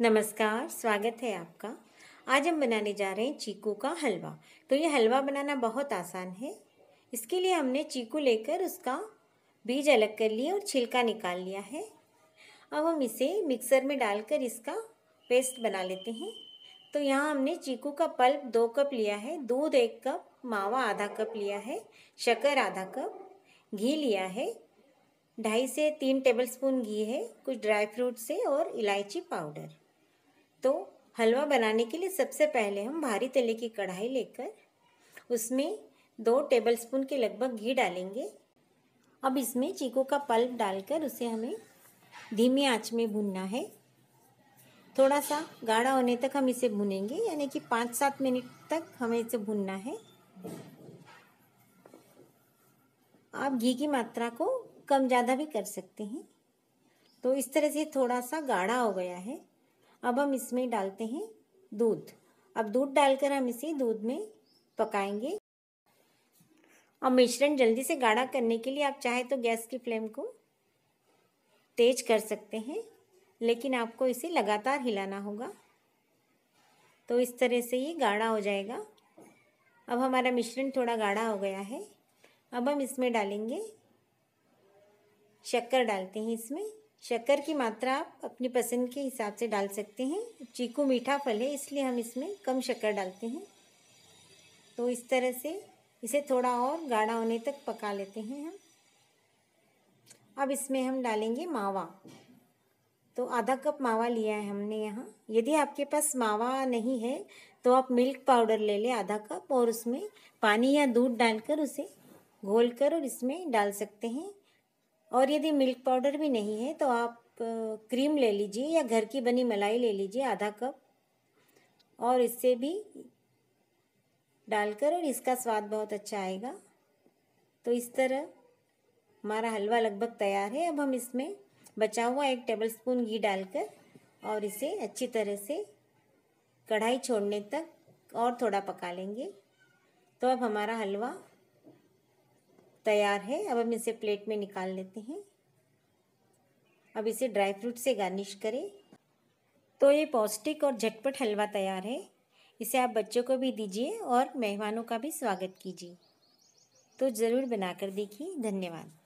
नमस्कार, स्वागत है आपका। आज हम बनाने जा रहे हैं चीकू का हलवा। तो ये हलवा बनाना बहुत आसान है। इसके लिए हमने चीकू लेकर उसका बीज अलग कर लिया और छिलका निकाल लिया है। अब हम इसे मिक्सर में डालकर इसका पेस्ट बना लेते हैं। तो यहाँ हमने चीकू का पल्प 2 कप लिया है, दूध 1 कप, मावा आधा कप लिया है, शक्कर आधा कप, घी लिया है, 2.5 से 3 टेबलस्पून घी है, कुछ ड्राई फ्रूट्स है और इलायची पाउडर। तो हलवा बनाने के लिए सबसे पहले हम भारी तले की कढ़ाई लेकर उसमें 2 टेबलस्पून के लगभग घी डालेंगे। अब इसमें चीकू का पल्प डालकर उसे हमें धीमी आंच में भूनना है। थोड़ा सा गाढ़ा होने तक हम इसे भूनेंगे, यानी कि 5-7 मिनट तक हमें इसे भूनना है। आप घी की मात्रा को कम ज़्यादा भी कर सकते हैं। तो इस तरह से थोड़ा सा गाढ़ा हो गया है। अब हम इसमें डालते हैं दूध। अब दूध डालकर हम इसे दूध में पकाएंगे। अब मिश्रण जल्दी से गाढ़ा करने के लिए आप चाहे तो गैस की फ्लेम को तेज कर सकते हैं, लेकिन आपको इसे लगातार हिलाना होगा। तो इस तरह से ये गाढ़ा हो जाएगा। अब हमारा मिश्रण थोड़ा गाढ़ा हो गया है। अब हम इसमें डालेंगे शक्कर। डालते हैं इसमें शक्कर की मात्रा आप अपनी पसंद के हिसाब से डाल सकते हैं। चीकू मीठा फल है, इसलिए हम इसमें कम शक्कर डालते हैं। तो इस तरह से इसे थोड़ा और गाढ़ा होने तक पका लेते हैं हम। अब इसमें हम डालेंगे मावा। तो आधा कप मावा लिया है हमने यहाँ। यदि आपके पास मावा नहीं है तो आप मिल्क पाउडर ले लें आधा कप, और उसमें पानी या दूध डालकर उसे घोलकर और इसमें डाल सकते हैं। और यदि मिल्क पाउडर भी नहीं है तो आप क्रीम ले लीजिए या घर की बनी मलाई ले लीजिए आधा कप, और इससे भी डालकर, और इसका स्वाद बहुत अच्छा आएगा। तो इस तरह हमारा हलवा लगभग तैयार है। अब हम इसमें बचा हुआ 1 टेबलस्पून घी डालकर और इसे अच्छी तरह से कढ़ाई छोड़ने तक और थोड़ा पका लेंगे। तो अब हमारा हलवा तैयार है। अब हम इसे प्लेट में निकाल लेते हैं। अब इसे ड्राई फ्रूट से गार्निश करें। तो ये पौष्टिक और झटपट हलवा तैयार है। इसे आप बच्चों को भी दीजिए और मेहमानों का भी स्वागत कीजिए। तो ज़रूर बनाकर देखिए। धन्यवाद।